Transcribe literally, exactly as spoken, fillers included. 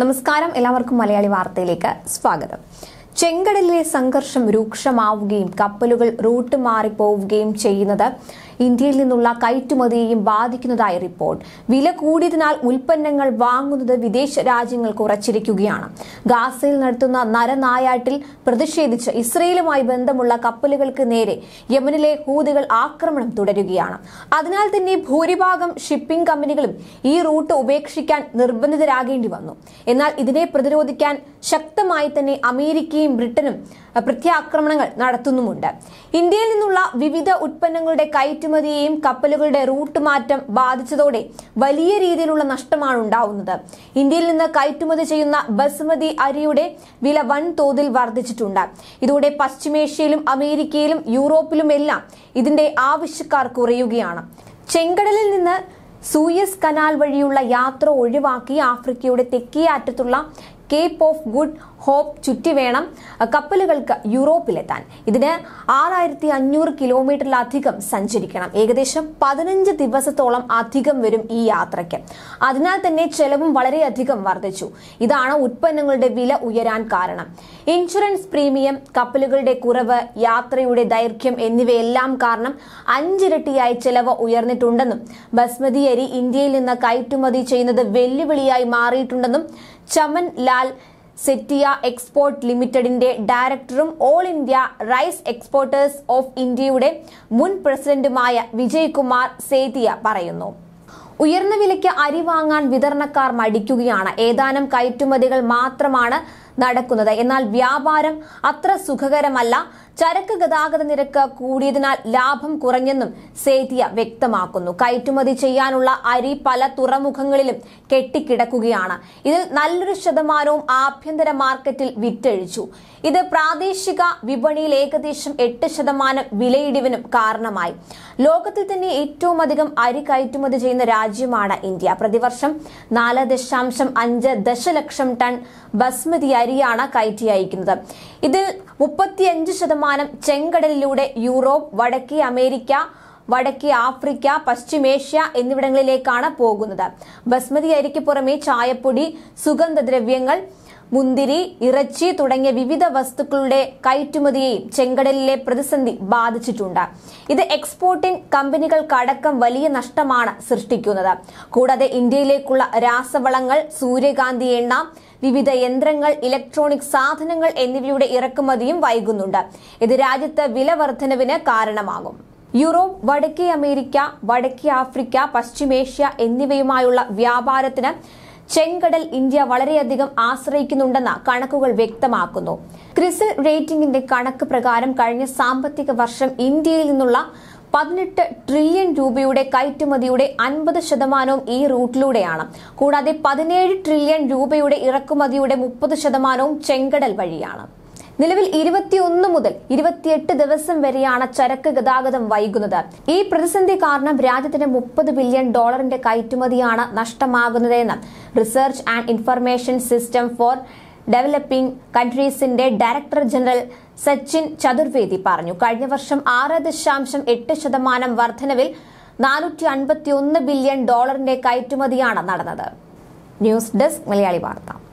നമസ്കാരം, എല്ലാവർക്കും മലയാളി വാർത്തയിലേക്ക് സ്വാഗതം. ചെങ്കടലിലെ സംഘർഷം രൂക്ഷമാവുകയും കപ്പലുകൾ റൂട്ട് മാറിപ്പോവുകയും ചെയ്യുന്നത് ഇന്ത്യയിൽ നിന്നുള്ള കയറ്റുമതിയെയും ബാധിക്കുന്നതായി റിപ്പോർട്ട്. വില കൂടിയതിനാൽ ഉൽപ്പന്നങ്ങൾ വാങ്ങുന്നത് വിദേശ രാജ്യങ്ങൾ കുറച്ചിരിക്കുകയാണ്. ഗാസയിൽ നടത്തുന്ന നരനായാട്ടിൽ പ്രതിഷേധിച്ച് ഇസ്രയേലുമായി ബന്ധമുള്ള കപ്പലുകൾക്ക് നേരെ യമനിലെ ഹൂതികൾ ആക്രമണം തുടരുകയാണ്. അതിനാൽ തന്നെ ഭൂരിഭാഗം ഷിപ്പിംഗ് കമ്പനികളും ഈ റൂട്ട് ഉപേക്ഷിക്കാൻ നിർബന്ധിതരാകേണ്ടി വന്നു. എന്നാൽ ഇതിനെ പ്രതിരോധിക്കാൻ ശക്തമായി തന്നെ അമേരിക്കയും ബ്രിട്ടനും പ്രത്യാക്രമണങ്ങൾ നടത്തുന്നുമുണ്ട്. ഇന്ത്യയിൽ നിന്നുള്ള വിവിധ ഉൽപ്പന്നങ്ങളുടെ കയറ്റുമതിയെയും കപ്പലുകളുടെ റൂട്ട് മാറ്റം ബാധിച്ചതോടെ വലിയ രീതിയിലുള്ള നഷ്ടമാണ് ഉണ്ടാവുന്നത്. ഇന്ത്യയിൽ നിന്ന് കയറ്റുമതി ചെയ്യുന്ന ബസ്മതി അരിയുടെ വില വൻതോതിൽ വർദ്ധിച്ചിട്ടുണ്ട്. ഇതോടെ പശ്ചിമേഷ്യയിലും അമേരിക്കയിലും യൂറോപ്പിലുമെല്ലാം ഇതിന്റെ ആവശ്യക്കാർ കുറയുകയാണ്. ചെങ്കടലിൽ നിന്ന് സൂയസ് കനാൽ വഴിയുള്ള യാത്ര ഒഴിവാക്കി ആഫ്രിക്കയുടെ തെക്കേ അറ്റത്തുള്ള കേപ്പ് ഓഫ് ഗുഡ് ഹോപ്പ് ചുറ്റി വേണം കപ്പലുകൾക്ക് യൂറോപ്പിലെത്താൻ. ഇതിന് ആറായിരത്തി അഞ്ഞൂറ് കിലോമീറ്ററിലധികം സഞ്ചരിക്കണം. ഏകദേശം പതിനഞ്ച് ദിവസത്തോളം അധികം വരും ഈ യാത്രയ്ക്ക്. അതിനാൽ തന്നെ ചെലവും വളരെയധികം വർദ്ധിച്ചു. ഇതാണ് ഉൽപ്പന്നങ്ങളുടെ വില ഉയരാൻ കാരണം. ഇൻഷുറൻസ് പ്രീമിയം, കപ്പലുകളുടെ കുറവ്, യാത്രയുടെ ദൈർഘ്യം എന്നിവയെല്ലാം കാരണം അഞ്ചിരട്ടിയായി ചെലവ് ഉയർന്നിട്ടുണ്ടെന്നും ബസ്മതി അരി ഇന്ത്യയിൽ നിന്ന് കയറ്റുമതി ചെയ്യുന്നത് വെല്ലുവിളിയായി മാറിയിട്ടുണ്ടെന്നും ചമൻ ലാൽ സെറ്റിയ എക്സ്പോർട്ട് ലിമിറ്റഡിന്റെ ഡയറക്ടറും all India rice exporters of ഇന്ത്യയുടെ മുൻ പ്രസിഡന്റുമായ വിജയ് കുമാർ സേതിയ പറയുന്നു. ഉയർന്ന വിലയ്ക്ക് അരി വാങ്ങാൻ വിതരണക്കാർ മടിക്കുകയാണ്. ഏതാനും കയറ്റുമതികൾ മാത്രമാണ് നടക്കുന്നത്. എന്നാൽ വ്യാപാരം അത്ര സുഖകരമല്ല. ചരക്ക് ഗതാഗത നിരക്ക് കൂടിയതിനാൽ ലാഭം കുറഞ്ഞെന്നും സേതിയ വ്യക്തമാക്കുന്നു. കയറ്റുമതി ചെയ്യാനുള്ള അരി പല തുറമുഖങ്ങളിലും കെട്ടിക്കിടക്കുകയാണ്. ഇതിൽ നല്ലൊരു ശതമാനവും ആഭ്യന്തര മാർക്കറ്റിൽ വിറ്റഴിച്ചു. ഇത് പ്രാദേശിക വിപണിയിൽ ഏകദേശം എട്ട് ശതമാനം വിലയിടിവിനും കാരണമായി. ലോകത്തിൽ തന്നെ ഏറ്റവും അധികം അരി കയറ്റുമതി ചെയ്യുന്ന രാജ്യമാണ് ഇന്ത്യ. പ്രതിവർഷം നാല് ദശാംശം അഞ്ച് ദശലക്ഷം ടൺ ബസ്മതി അരിയാണ് കയറ്റി അയക്കുന്നത്. ഇതിൽ മുപ്പത്തിയഞ്ച് ശതമാനം ചെങ്കടലിലൂടെ യൂറോപ്പ്, വടക്കേ അമേരിക്ക, വടക്കേ ആഫ്രിക്ക, പശ്ചിമേഷ്യ എന്നിവിടങ്ങളിലേക്കാണ് പോകുന്നത്. ബസ്മതി അരിക്ക് പുറമെ ചായപ്പൊടി, സുഗന്ധദ്രവ്യങ്ങൾ, മുന്തിരി, ഇറച്ചി തുടങ്ങിയ വിവിധ വസ്തുക്കളുടെ കയറ്റുമതിയെയും ചെങ്കടലിലെ പ്രതിസന്ധി ബാധിച്ചിട്ടുണ്ട്. ഇത് എക്സ്പോർട്ടിംഗ് കമ്പനികൾക്കടക്കം വലിയ നഷ്ടമാണ് സൃഷ്ടിക്കുന്നത്. കൂടാതെ ഇന്ത്യയിലേക്കുള്ള രാസവളങ്ങൾ, സൂര്യകാന്തി എണ്ണ, വിവിധ യന്ത്രങ്ങൾ, ഇലക്ട്രോണിക് സാധനങ്ങൾ എന്നിവയുടെ ഇറക്കുമതിയും വൈകുന്നുണ്ട്. ഇത് രാജ്യത്ത് വില വർധനവിന് കാരണമാകും. യൂറോപ്പ്, വടക്കേ അമേരിക്ക, വടക്കേ ആഫ്രിക്ക, പശ്ചിമേഷ്യ എന്നിവയുമായുള്ള വ്യാപാരത്തിന് ചെങ്കടൽ ഇന്ത്യ വളരെയധികം ആശ്രയിക്കുന്നുണ്ടെന്ന് കണക്കുകൾ വ്യക്തമാക്കുന്നു. ക്രിസിൽ റേറ്റിംഗിന്റെ കണക്ക് പ്രകാരം കഴിഞ്ഞ സാമ്പത്തിക വർഷം ഇന്ത്യയിൽ നിന്നുള്ള പതിനെട്ട് ട്രില്യൺ രൂപയുടെ കയറ്റുമതിയുടെ അൻപത് ശതമാനവും ഈ റൂട്ടിലൂടെയാണ്. കൂടാതെ പതിനേഴ് ട്രില്യൺ രൂപയുടെ ഇറക്കുമതിയുടെ മുപ്പത് ശതമാനവും ചെങ്കടൽ വഴിയാണ്. നിലവിൽ ഇരുപത്തിയൊന്ന് മുതൽ ഇരുപത്തിയെട്ട് ദിവസം വരെയാണ് ചരക്ക് ഗതാഗതം വൈകുന്നത്. ഈ പ്രതിസന്ധി കാരണം രാജ്യത്തിന് മുപ്പത് ബില്യൺ ഡോളറിന്റെ കയറ്റുമതിയാണ് നഷ്ടമാകുന്നതെന്ന് research and information system for developing കൺട്രീസിന്റെ ഡയറക്ടർ ജനറൽ സച്ചിൻ ചതുർവേദി പറഞ്ഞു. കഴിഞ്ഞ വർഷം ആറ് ദശാംശം എട്ട് ശതമാനം വർധനവിൽ നാനൂറ്റി അൻപത്തി ഒന്ന് ബില്യൺ ഡോളറിന്റെ കയറ്റുമതിയാണ് നടന്നത്. ന്യൂസ് ഡെസ്ക് മലയാളി വാർത്ത.